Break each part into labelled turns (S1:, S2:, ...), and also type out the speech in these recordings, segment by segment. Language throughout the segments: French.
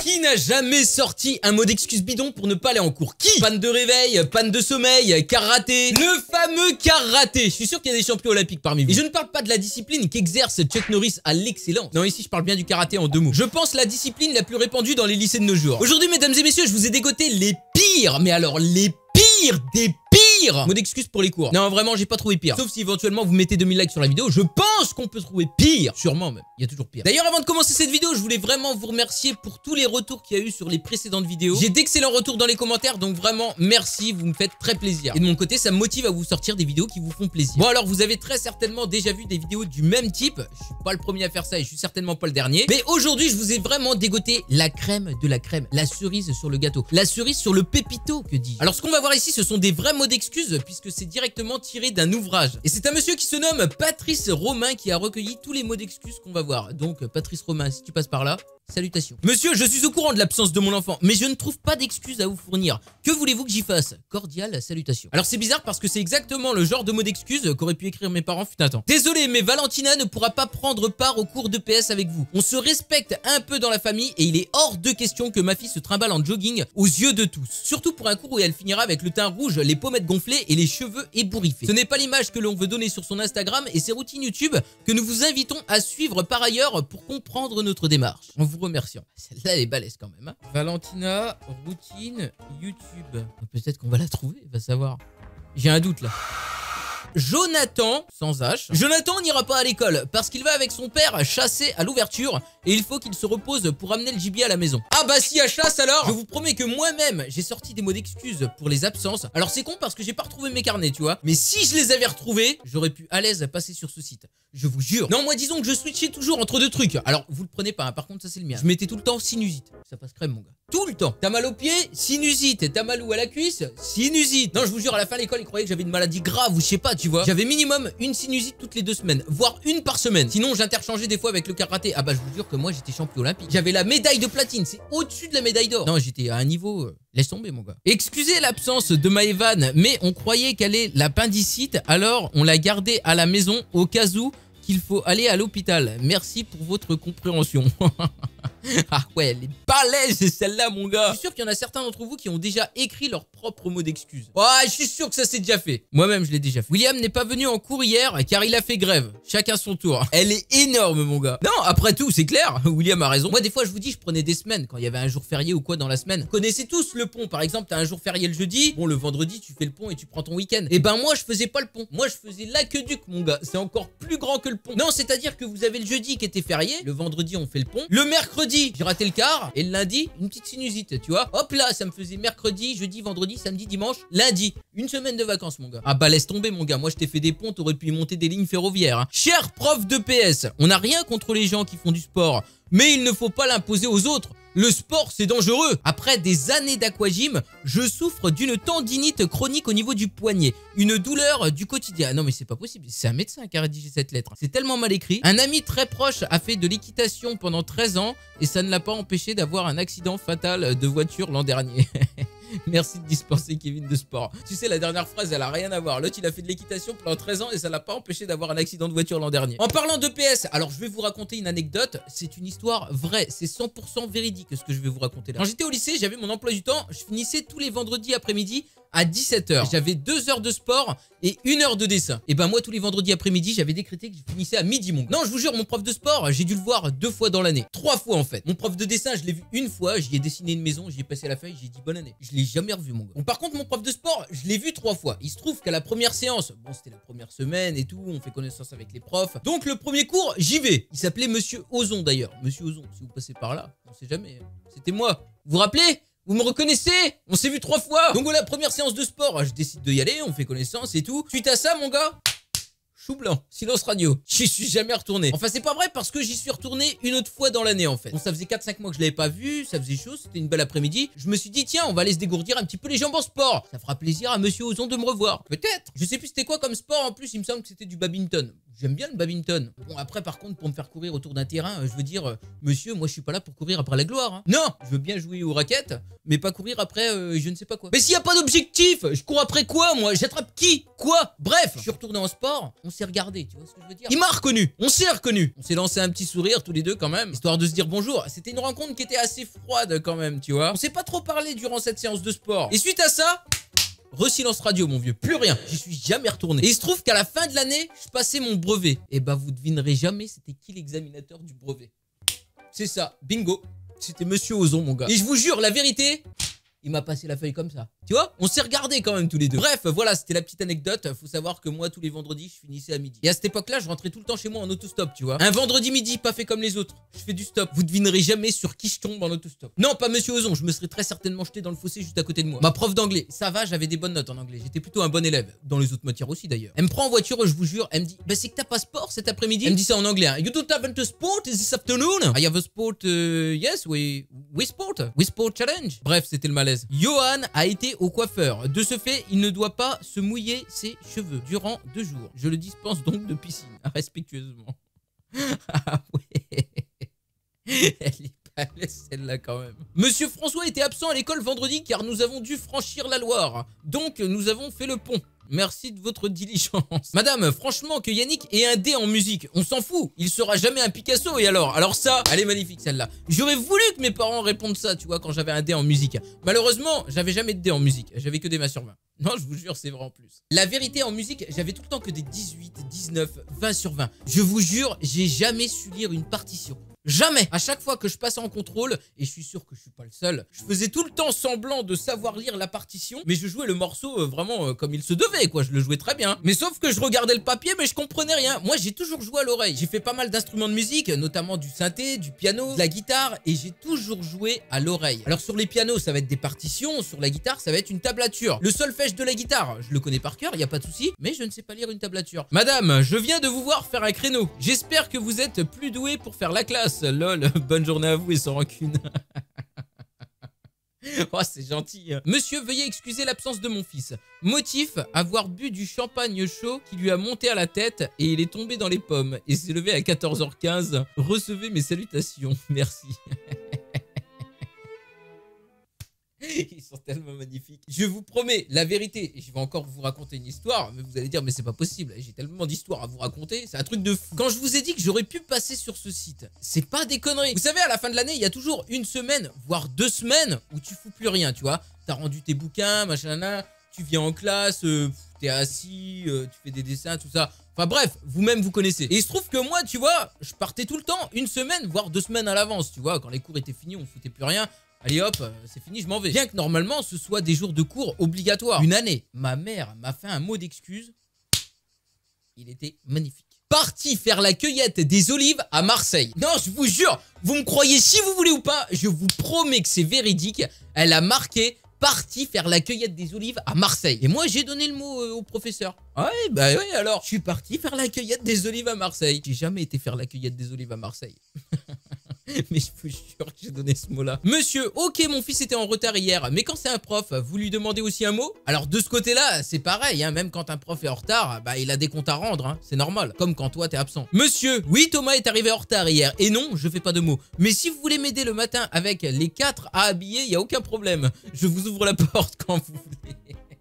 S1: Qui n'a jamais sorti un mot d'excuse bidon pour ne pas aller en cours? Qui? Panne de réveil, panne de sommeil, karaté. Le fameux karaté. Je suis sûr qu'il y a des champions olympiques parmi vous. Et je ne parle pas de la discipline qu'exerce Chuck Norris à l'excellence. Non, ici je parle bien du karaté en deux mots. Je pense la discipline la plus répandue dans les lycées de nos jours. Aujourd'hui, mesdames et messieurs, je vous ai dégoté les pires, mais alors les pires des pires mots d'excuse pour les cours. Non, vraiment, j'ai pas trouvé pire. Sauf si éventuellement vous mettez 2000 likes sur la vidéo, je pense qu'on peut trouver pire. Sûrement même, il y a toujours pire. D'ailleurs, avant de commencer cette vidéo, je voulais vraiment vous remercier pour tous les retours qu'il y a eu sur les précédentes vidéos. J'ai d'excellents retours dans les commentaires, donc vraiment, merci, vous me faites très plaisir. Et de mon côté, ça me motive à vous sortir des vidéos qui vous font plaisir. Bon, alors, vous avez très certainement déjà vu des vidéos du même type. Je suis pas le premier à faire ça et je suis certainement pas le dernier. Mais aujourd'hui, je vous ai vraiment dégoté la crème de la crème, la cerise sur le gâteau, la cerise sur le pépito, que dis-je. Alors, ce qu'on va voir ici, ce sont des vrais mots d'excuses, puisque c'est directement tiré d'un ouvrage. Et c'est un monsieur qui se nomme Patrice Romain qui a recueilli tous les mots d'excuses qu'on va voir. Donc, Patrice Romain, si tu passes par là, salutations. Monsieur, je suis au courant de l'absence de mon enfant, mais je ne trouve pas d'excuses à vous fournir. Que voulez-vous que j'y fasse? Cordial salutation. Alors c'est bizarre parce que c'est exactement le genre de mot d'excuse qu'auraient pu écrire mes parents fut un temps. Désolé, mais Valentina ne pourra pas prendre part au cours de PS avec vous. On se respecte un peu dans la famille et il est hors de question que ma fille se trimballe en jogging aux yeux de tous. Surtout pour un cours où elle finira avec le teint rouge, les pommettes gonflées et les cheveux ébouriffés. Ce n'est pas l'image que l'on veut donner sur son Instagram et ses routines YouTube que nous vous invitons à suivre par ailleurs pour comprendre notre démarche. On vous remercie. Celle-là, elle est balèze quand même. Hein. Valentina, routine, YouTube. Peut-être qu'on va la trouver, va savoir. J'ai un doute là. Jonathan, sans H. Jonathan n'ira pas à l'école parce qu'il va avec son père chasser à l'ouverture et il faut qu'il se repose pour amener le gibier à la maison. Ah bah si à chasse alors. Je vous promets que moi-même j'ai sorti des mots d'excuses pour les absences. Alors c'est con parce que j'ai pas retrouvé mes carnets, tu vois. Mais si je les avais retrouvés, j'aurais pu à l'aise passer sur ce site. Je vous jure. Non, moi disons que je switchais toujours entre deux trucs. Alors vous le prenez pas, hein. Par contre ça c'est le mien. Je mettais tout le temps sinusite. Ça passe crème mon gars. Tout le temps. T'as mal au pied? Sinusite. T'as mal où à la cuisse? Sinusite. Non, je vous jure, à la fin de l'école, ils croyaient que j'avais une maladie grave ou je sais pas, tu vois. J'avais minimum une sinusite toutes les 2 semaines, voire une par semaine. Sinon, j'interchangeais des fois avec le karaté. Ah bah, je vous jure que moi, j'étais champion olympique. J'avais la médaille de platine. C'est au-dessus de la médaille d'or. Non, j'étais à un niveau... Laisse tomber, mon gars. Excusez l'absence de Maëvan, mais on croyait qu'elle est l'appendicite, alors on l'a gardée à la maison au cas où qu'il faut aller à l'hôpital. Merci pour votre compréhension. Ah ouais, elle est balèze celle-là mon gars. Je suis sûr qu'il y en a certains d'entre vous qui ont déjà écrit leur propre mot d'excuse. Ouais, je suis sûr que ça s'est déjà fait. Moi-même je l'ai déjà fait. William n'est pas venu en cours hier car il a fait grève. Chacun son tour. Elle est énorme mon gars. Non, après tout c'est clair, William a raison. Moi des fois je vous dis je prenais des semaines quand il y avait un jour férié ou quoi dans la semaine. Vous connaissez tous le pont par exemple, t'as un jour férié le jeudi. Bon le vendredi tu fais le pont et tu prends ton week-end. Et ben moi je faisais pas le pont. Moi je faisais l'aqueduc mon gars. C'est encore plus grand que le pont. Non, c'est-à-dire que vous avez le jeudi qui était férié. Le vendredi on fait le pont. Le mercredi j'ai raté le quart et le lundi une petite sinusite tu vois. Hop là ça me faisait mercredi, jeudi, vendredi, samedi, dimanche, lundi. Une semaine de vacances mon gars. Ah bah laisse tomber mon gars, moi je t'ai fait des ponts, t'aurais pu y monter des lignes ferroviaires. Hein. Cher prof de PS, on n'a rien contre les gens qui font du sport, mais il ne faut pas l'imposer aux autres. Le sport, c'est dangereux. Après des années d'aquagym, je souffre d'une tendinite chronique au niveau du poignet. Une douleur du quotidien. Non mais c'est pas possible, c'est un médecin qui a rédigé cette lettre. C'est tellement mal écrit. Un ami très proche a fait de l'équitation pendant 13 ans et ça ne l'a pas empêché d'avoir un accident fatal de voiture l'an dernier. Merci de dispenser Kevin de sport. Tu sais, la dernière phrase, elle a rien à voir. L'autre, il a fait de l'équitation pendant 13 ans et ça l'a pas empêché d'avoir un accident de voiture l'an dernier. En parlant de PS, alors je vais vous raconter une anecdote. C'est une histoire vraie. C'est 100% véridique ce que je vais vous raconter là. Quand j'étais au lycée, j'avais mon emploi du temps. Je finissais tous les vendredis après-midi à 17 h. J'avais 2 heures de sport et 1 heure de dessin. Et ben moi, tous les vendredis après-midi, j'avais décrété que je finissais à midi mon. Non, je vous jure, mon prof de sport, j'ai dû le voir 2 fois dans l'année. 3 fois en fait. Mon prof de dessin, je l'ai vu une fois. J'y ai dessiné une maison, j'y ai passé la feuille, j'ai dit bonne année. Je l'ai jamais revu mon gars. Bon, par contre, mon prof de sport, je l'ai vu 3 fois. Il se trouve qu'à la première séance, bon, c'était la première semaine et tout, on fait connaissance avec les profs. Donc le premier cours, j'y vais. Il s'appelait Monsieur Ozon d'ailleurs. Monsieur Ozon, si vous passez par là, on sait jamais. C'était moi. Vous vous rappelez ? Vous me reconnaissez? On s'est vu 3 fois. Donc voilà, première séance de sport, je décide de y aller, on fait connaissance et tout. Suite à ça, mon gars, chou blanc, silence radio. J'y suis jamais retourné. Enfin, c'est pas vrai parce que j'y suis retourné une autre fois dans l'année en fait. Bon, ça faisait 4-5 mois que je l'avais pas vu, ça faisait chaud, c'était une belle après-midi. Je me suis dit, tiens, on va aller se dégourdir un petit peu les jambes en sport. Ça fera plaisir à Monsieur Ozon de me revoir. Peut-être. Je sais plus c'était quoi comme sport en plus, il me semble que c'était du badminton. J'aime bien le badminton. Bon, après, par contre, pour me faire courir autour d'un terrain, je veux dire, monsieur, moi, je suis pas là pour courir après la gloire. Hein. Non, je veux bien jouer aux raquettes, mais pas courir après je ne sais pas quoi. Mais s'il y a pas d'objectif, je cours après quoi, moi? J'attrape qui? Quoi? Bref, je suis retourné en sport, on s'est regardé, tu vois ce que je veux dire? Il m'a reconnu, on s'est reconnu. On s'est lancé un petit sourire tous les deux quand même, histoire de se dire bonjour. C'était une rencontre qui était assez froide quand même, tu vois. On s'est pas trop parlé durant cette séance de sport. Et suite à ça... Re-silence radio, mon vieux, plus rien, j'y suis jamais retourné. Et il se trouve qu'à la fin de l'année, je passais mon brevet. Et bah vous devinerez jamais c'était qui l'examinateur du brevet. C'est ça, bingo, c'était Monsieur Ozon, mon gars. Et je vous jure, la vérité, il m'a passé la feuille comme ça. Tu vois, on s'est regardé quand même tous les deux. Bref, voilà, c'était la petite anecdote. Faut savoir que moi, tous les vendredis, je finissais à midi. Et à cette époque-là, je rentrais tout le temps chez moi en autostop, tu vois. Un vendredi midi, pas fait comme les autres. Je fais du stop. Vous devinerez jamais sur qui je tombe en autostop. Non, pas Monsieur Ozon, je me serais très certainement jeté dans le fossé juste à côté de moi. Ma prof d'anglais, ça va, j'avais des bonnes notes en anglais. J'étais plutôt un bon élève. Dans les autres matières aussi d'ailleurs. Elle me prend en voiture, je vous jure, elle me dit, bah c'est que t'as pas sport cet après-midi. Elle me dit ça en anglais. Hein. You don't have a sport this afternoon? I have a sport, yes, we sport. We sport challenge. Bref, c'était le malaise. Johan a été au coiffeur. De ce fait, il ne doit pas se mouiller ses cheveux durant 2 jours. Je le dispense donc de piscine, respectueusement. Ah ouais. Elle est pas laisse celle-là quand même. Monsieur François était absent à l'école vendredi car nous avons dû franchir la Loire. Donc, nous avons fait le pont. Merci de votre diligence. Madame, franchement, que Yannick ait un D en musique, on s'en fout. Il sera jamais un Picasso et alors? Alors ça, elle est magnifique celle-là. J'aurais voulu que mes parents répondent ça, tu vois, quand j'avais un D en musique. Malheureusement, j'avais jamais de D en musique. J'avais que des 20 sur 20. Non, je vous jure, c'est vrai en plus. La vérité, en musique, j'avais tout le temps que des 18, 19, 20 sur 20. Je vous jure, j'ai jamais su lire une partition. Jamais. À chaque fois que je passais en contrôle, et je suis sûr que je suis pas le seul, je faisais tout le temps semblant de savoir lire la partition, mais je jouais le morceau vraiment comme il se devait, quoi. Je le jouais très bien. Mais sauf que je regardais le papier, mais je comprenais rien. Moi, j'ai toujours joué à l'oreille. J'ai fait pas mal d'instruments de musique, notamment du synthé, du piano, de la guitare, et j'ai toujours joué à l'oreille. Alors sur les pianos, ça va être des partitions, sur la guitare, ça va être une tablature. Le solfège de la guitare, je le connais par cœur, y a pas de souci, mais je ne sais pas lire une tablature. Madame, je viens de vous voir faire un créneau. J'espère que vous êtes plus doué pour faire la classe. Lol, bonne journée à vous et sans rancune. Oh, c'est gentil. Monsieur, veuillez excuser l'absence de mon fils. Motif, avoir bu du champagne chaud qui lui a monté à la tête et il est tombé dans les pommes et s'est levé à 14h15. Recevez mes salutations. Merci. Ils sont tellement magnifiques. Je vous promets la vérité. Et je vais encore vous raconter une histoire. Mais vous allez dire, mais c'est pas possible. J'ai tellement d'histoires à vous raconter. C'est un truc de fou. Quand je vous ai dit que j'aurais pu passer sur ce site, c'est pas des conneries. Vous savez, à la fin de l'année, il y a toujours une semaine, voire 2 semaines où tu fous plus rien, tu vois. T'as rendu tes bouquins, machin, tu viens en classe, t'es assis, tu fais des dessins, tout ça. Enfin bref, vous-même vous connaissez. Et il se trouve que moi, tu vois, je partais tout le temps 1 semaine, voire 2 semaines à l'avance, tu vois. Quand les cours étaient finis, on foutait plus rien. Allez hop, c'est fini, je m'en vais. Bien que normalement, ce soit des jours de cours obligatoires. Une année, ma mère m'a fait un mot d'excuse. Il était magnifique. Parti faire la cueillette des olives à Marseille. Non, je vous jure, vous me croyez si vous voulez ou pas, je vous promets que c'est véridique. Elle a marqué parti faire la cueillette des olives à Marseille. Et moi, j'ai donné le mot au professeur. Ouais, bah oui, alors. Je suis parti faire la cueillette des olives à Marseille. J'ai jamais été faire la cueillette des olives à Marseille. Mais je vous jure que j'ai donné ce mot-là. Monsieur, ok, mon fils était en retard hier, mais quand c'est un prof, vous lui demandez aussi un mot? Alors de ce côté-là, c'est pareil, hein, même quand un prof est en retard, bah il a des comptes à rendre, hein, c'est normal, comme quand toi t'es absent. Monsieur, oui, Thomas est arrivé en retard hier, et non, je fais pas de mots. Mais si vous voulez m'aider le matin avec les 4 à habiller, il y a aucun problème. Je vous ouvre la porte quand vous voulez.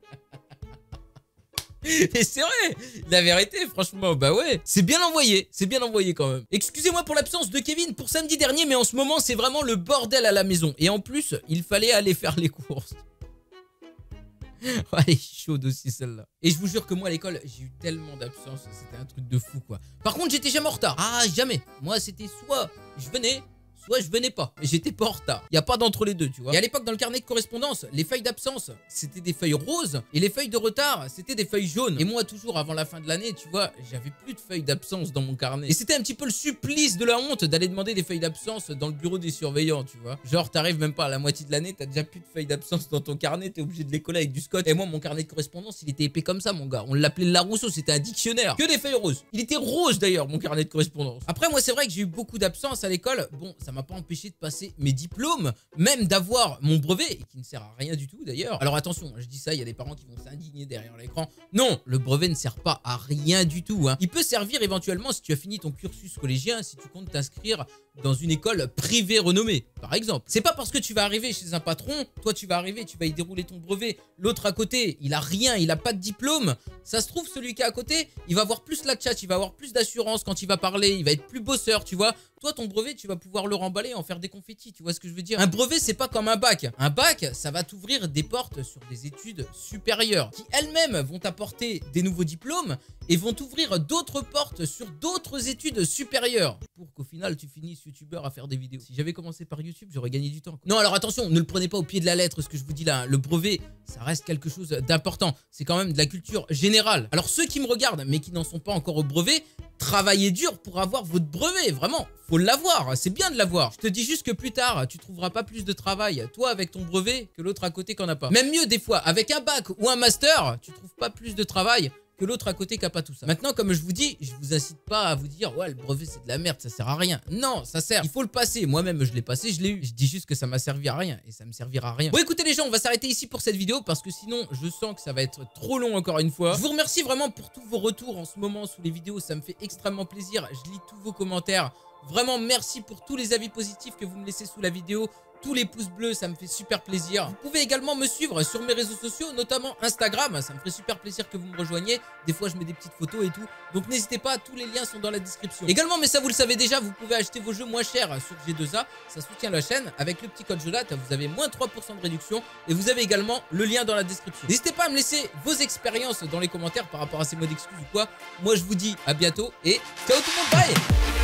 S1: Et c'est vrai, la vérité, franchement, bah ouais, c'est bien envoyé quand même. Excusez-moi pour l'absence de Kevin pour samedi dernier, mais en ce moment, c'est vraiment le bordel à la maison. Et en plus, il fallait aller faire les courses. Ouais, elle est chaude aussi celle-là. Et je vous jure que moi à l'école, j'ai eu tellement d'absence, c'était un truc de fou quoi. Par contre, j'étais jamais en retard. Ah, jamais. Moi, c'était soit je venais, soit je venais pas, mais j'étais pas en retard. Il n'y a pas d'entre les deux, tu vois. Et à l'époque, dans le carnet de correspondance, les feuilles d'absence, c'était des feuilles roses, et les feuilles de retard, c'était des feuilles jaunes. Et moi, toujours avant la fin de l'année, tu vois, j'avais plus de feuilles d'absence dans mon carnet. Et c'était un petit peu le supplice de la honte d'aller demander des feuilles d'absence dans le bureau des surveillants, tu vois. Genre, t'arrives même pas à la moitié de l'année, t'as déjà plus de feuilles d'absence dans ton carnet, t'es obligé de les coller avec du scotch. Et moi, mon carnet de correspondance, il était épais comme ça, mon gars. On l'appelait le Larousseau, c'était un dictionnaire. Que des feuilles roses. Il était rose d'ailleurs, mon carnet de correspondance. Après, moi, c'est vrai que j'ai eu beaucoup d'absence à l'école. Bon, ça m'a pas empêché de passer mes diplômes, même d'avoir mon brevet, qui ne sert à rien du tout d'ailleurs. Alors attention, je dis ça, il y a des parents qui vont s'indigner derrière l'écran. Non, le brevet ne sert pas à rien du tout, hein. Il peut servir éventuellement si tu as fini ton cursus collégien, si tu comptes t'inscrire dans une école privée renommée, par exemple. C'est pas parce que tu vas arriver chez un patron, toi tu vas arriver, tu vas y dérouler ton brevet, l'autre à côté, il a rien, il a pas de diplôme. Ça se trouve, celui qui est à côté, il va avoir plus la tchatche, il va avoir plus d'assurance quand il va parler, il va être plus bosseur, tu vois. Toi, ton brevet, tu vas pouvoir le remballer, en faire des confettis, tu vois ce que je veux dire? Un brevet, c'est pas comme un bac. Un bac, ça va t'ouvrir des portes sur des études supérieures qui elles-mêmes vont t'apporter des nouveaux diplômes et vont t'ouvrir d'autres portes sur d'autres études supérieures pour qu'au final, tu finisses youtubeur à faire des vidéos. Si j'avais commencé par YouTube, j'aurais gagné du temps, quoi. Non, alors attention, ne le prenez pas au pied de la lettre, ce que je vous dis là. Le brevet, ça reste quelque chose d'important. C'est quand même de la culture générale. Alors ceux qui me regardent, mais qui n'en sont pas encore au brevet, travaillez dur pour avoir votre brevet, vraiment, faut l'avoir, c'est bien de l'avoir. Je te dis juste que plus tard, tu trouveras pas plus de travail, toi avec ton brevet, que l'autre à côté qui en a pas. Même mieux des fois, avec un bac ou un master, tu trouves pas plus de travail que l'autre à côté qui a pas tout ça. Maintenant, comme je vous dis, je vous incite pas à vous dire ouais, le brevet c'est de la merde, ça sert à rien. Non, ça sert. Il faut le passer. Moi-même, je l'ai passé, je l'ai eu. Je dis juste que ça m'a servi à rien et ça me servira à rien. Bon, écoutez les gens, on va s'arrêter ici pour cette vidéo parce que sinon, je sens que ça va être trop long encore une fois. Je vous remercie vraiment pour tous vos retours en ce moment sous les vidéos, ça me fait extrêmement plaisir. Je lis tous vos commentaires. Vraiment, merci pour tous les avis positifs que vous me laissez sous la vidéo. Tous les pouces bleus, ça me fait super plaisir. Vous pouvez également me suivre sur mes réseaux sociaux, notamment Instagram. Ça me ferait super plaisir que vous me rejoigniez. Des fois, je mets des petites photos et tout. Donc, n'hésitez pas, tous les liens sont dans la description. Également, mais ça, vous le savez déjà, vous pouvez acheter vos jeux moins chers sur G2A. Ça soutient la chaîne. Avec le petit code JELAT, vous avez moins 3% de réduction. Et vous avez également le lien dans la description. N'hésitez pas à me laisser vos expériences dans les commentaires par rapport à ces mots d'excuses ou quoi. Moi, je vous dis à bientôt et ciao tout le monde, bye!